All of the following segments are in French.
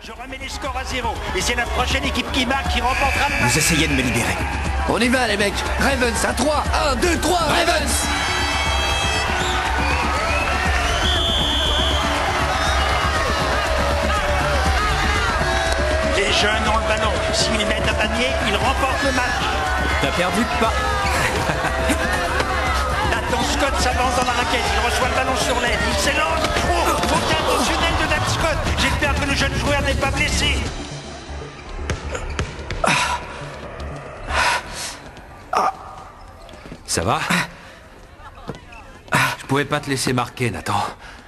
Je remets les scores à 0. Et c'est la prochaine équipe qui marque qui remportera le match. Vous essayez de me libérer. On y va les mecs. Ravens à 3. 1, 2, 3, Ravens. Les jeunes ont le ballon. S'ils mettent un panier, ils remportent le match. T'as perdu pas. Nathan Scott s'avance dans la raquette. Il reçoit le ballon sur l'aile. Il s'élance. Oh, faute intentionnelle de Nathan Scott. J'espère que le jeune joueur n'est pas blessé. Ça va? Je pouvais pas te laisser marquer, Nathan.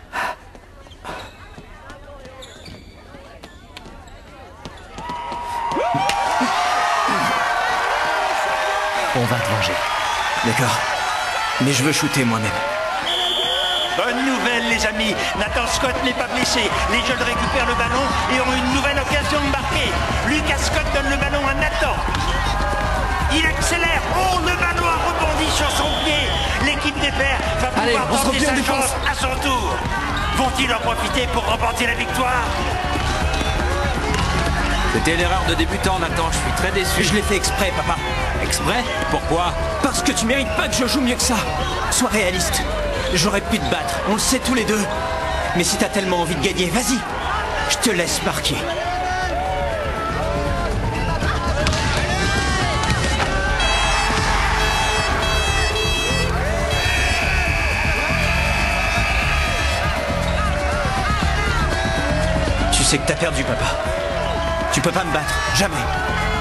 On va te venger. D'accord. Mais je veux shooter moi-même. Bonne nouvelle, les amis. Nathan Scott n'est pas blessé. Les jeunes récupèrent le ballon et ont une nouvelle occasion de marquer. Lucas Scott donne le ballon à Nathan. Il accélère. Oh, le ballon a rebondi sur son pied. L'équipe des Verts va pouvoir tenter sa chance à son tour. Vont-ils en profiter pour remporter la victoire? C'était l'erreur de débutant, Nathan. Je suis très déçu. Je l'ai fait exprès, papa. Exprès? Pourquoi? Parce que tu mérites pas que je joue mieux que ça. Sois réaliste. J'aurais pu te battre, on le sait tous les deux. Mais si t'as tellement envie de gagner, vas-y. Je te laisse marquer. Tu sais que t'as perdu, papa. Tu peux pas me battre, jamais.